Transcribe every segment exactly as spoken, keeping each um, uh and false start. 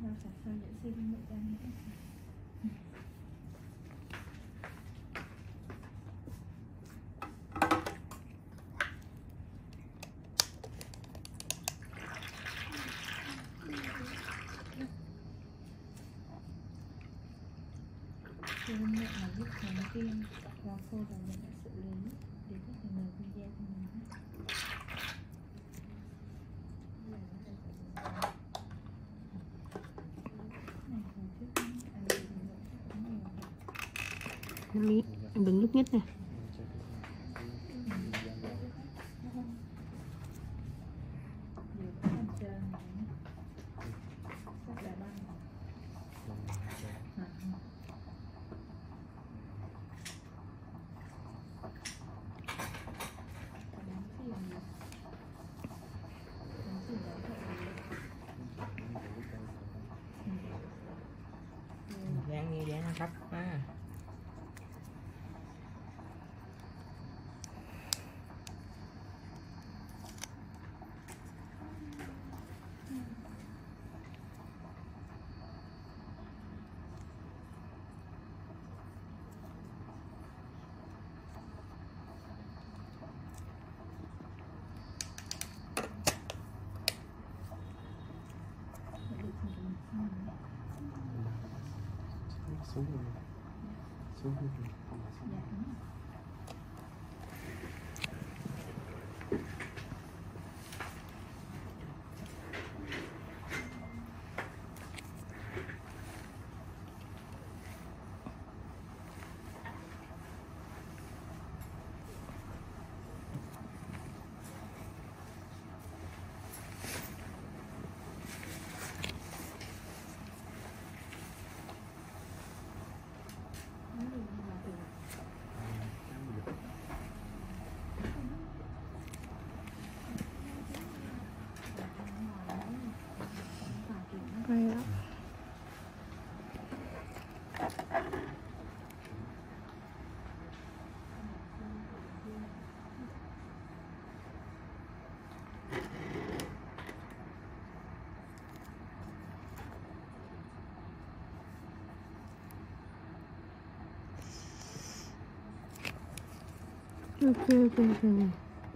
cả sao để xin mẹ em nữa. Thì hôm mẹ là viết nhắn tin và cô và mẹ đã xử lý để có thể mở video cho mình. Mỹ đứng nhúc nhích nè. Đang nghe đang thấp ha. Xuống rồi. Xuống rồi. Hay lắm. Ok, ok, ok.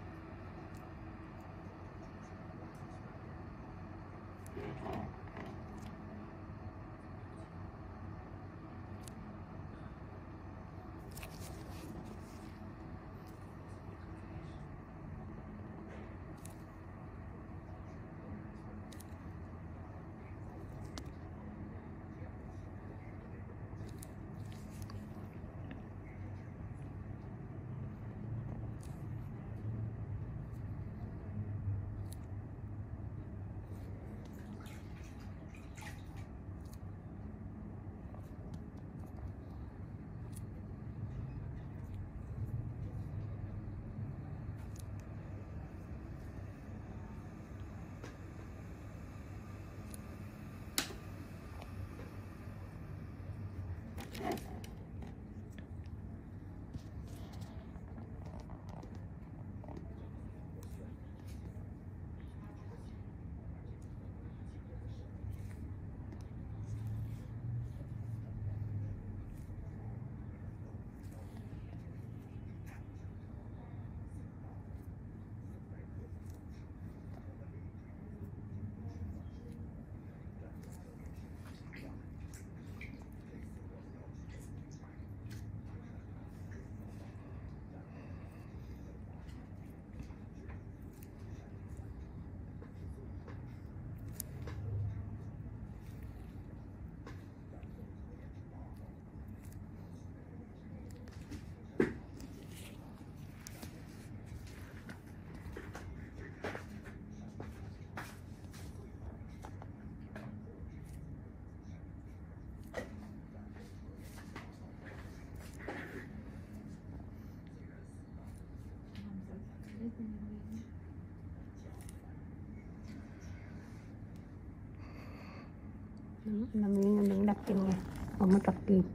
Làm gì đừng đặt chân nha, không có tập kìm.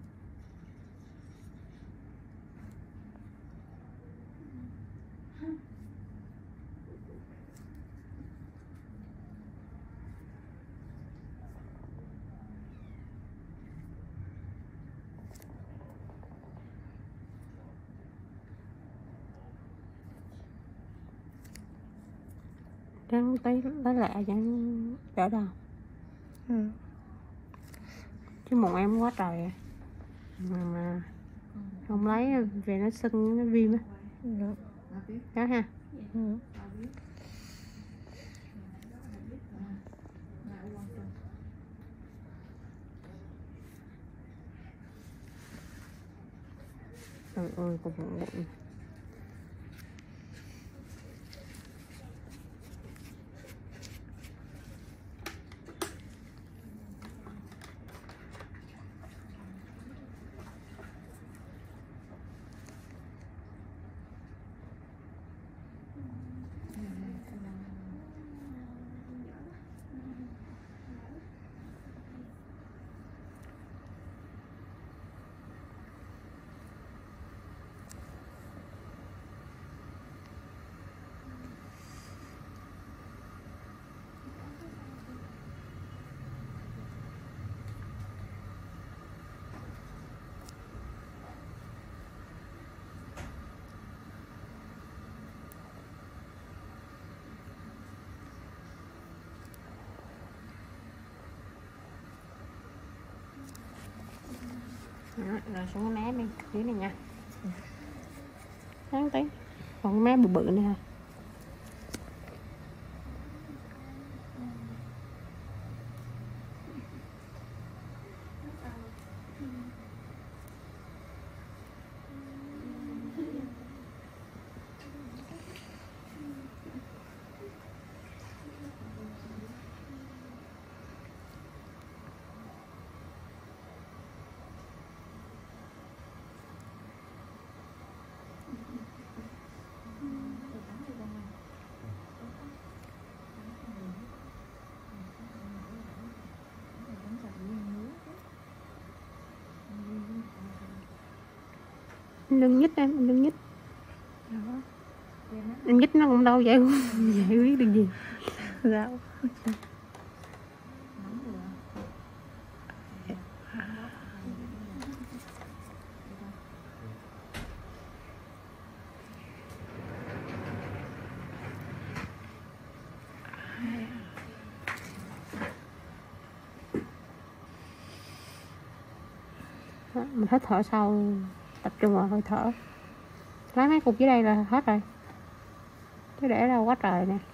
Huh? Ráng tí lấy lẹ cho đỡ đau. Ừ. Chứ một em quá trời à. Mà, mà không lấy về nó sưng nó viêm á. Được. Đó ha. Ừ. Trời ơi còn bụng bụng. Đó, rồi xuống cái mé bên dưới này nha. Ráng tí. Còn cái mé bự bự này ha. Lưng nhích em, lưng nhích. Lưng nhích nó cũng đâu giải giải quyết được gì. Gạo. Đó, mình hết thở sau, tập trung vào hơi thở. Lấy mấy cục dưới đây là hết rồi. Chứ để đâu quá trời nè.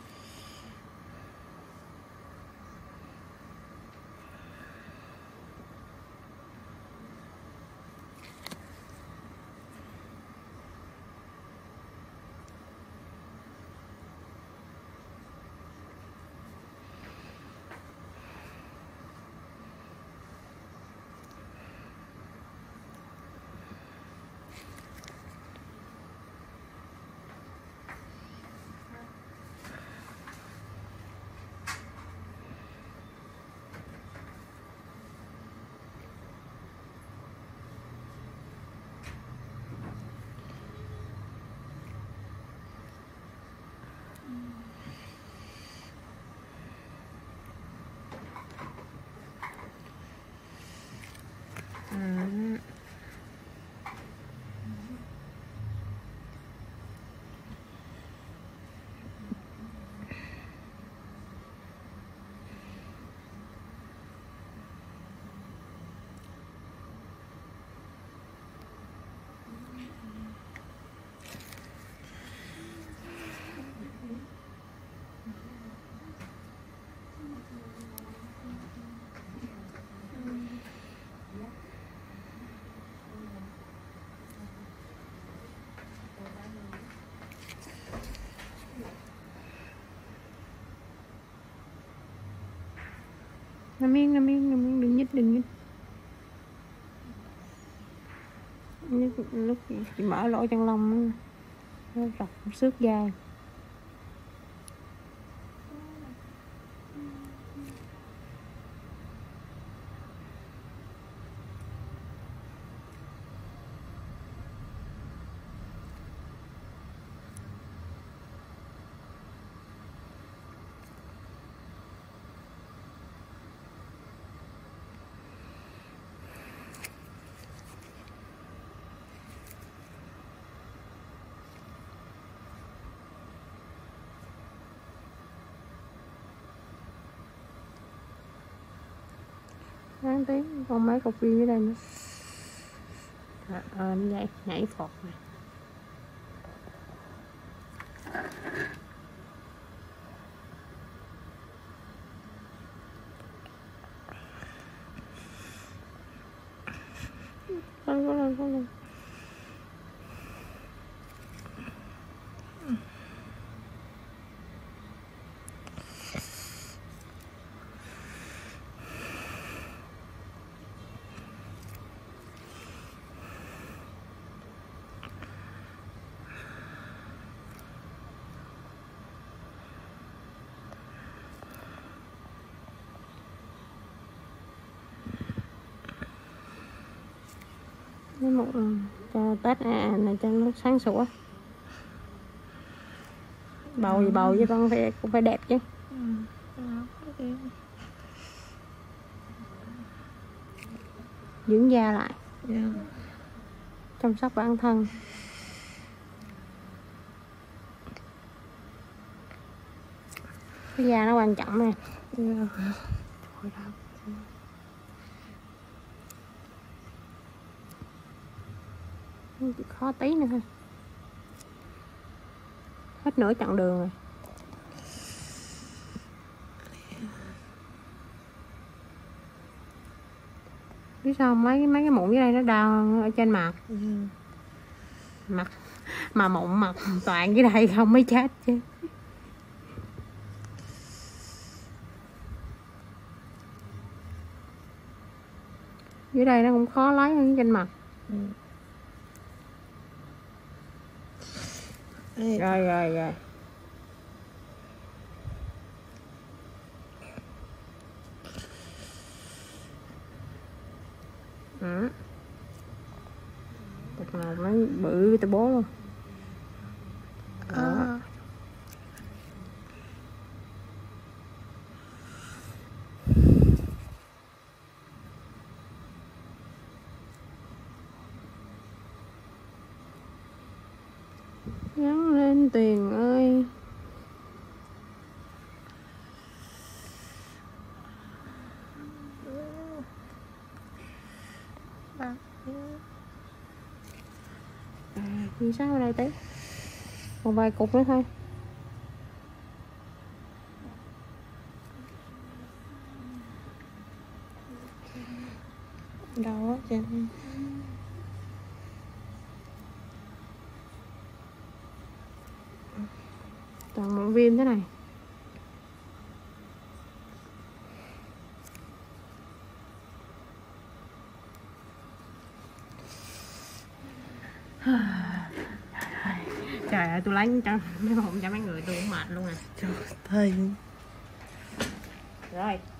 Ừ. Nằm yên, nằm yên, nằm yên, đừng nhích, đừng nhích. Lúc, lúc chị mở lỗ chân lông nó rọc xước da. Đáng tiếng còn mấy cục viên ở đây nữa. Trời ơi nó vậy nhảy phọt này. Có lên, có lên, có lên. Cái một cho Tết à này cho nó sáng sủa. Bầu gì bầu chứ con phải cũng phải đẹp chứ. Ừ. Okay. Dưỡng da lại, Yeah. chăm sóc bản thân. Cái da nó quan trọng nè. Yeah. Chỉ khó tí nữa thôi. Hết nửa chặng đường rồi. Biết sao mấy mấy cái mụn dưới đây nó đau ở trên mặt. Yeah. Mặt mà mụn mặt toàn dưới đây không mới chết chứ. Dưới đây nó cũng khó lấy hơn trên mặt. Ừ. Rồi rồi rồi. Ừ. Thật nào nó bự từ bố luôn. Đó. À. Gắn lên Tuyền ơi. À. À, như sao ở đây tí. Còn vài cục nữa thôi. Đau á chị. Toàn một viêm thế này. Trời ơi tôi lấy cho mấy hồn cho mấy người tôi cũng mệt luôn à. Trời thầy. Rồi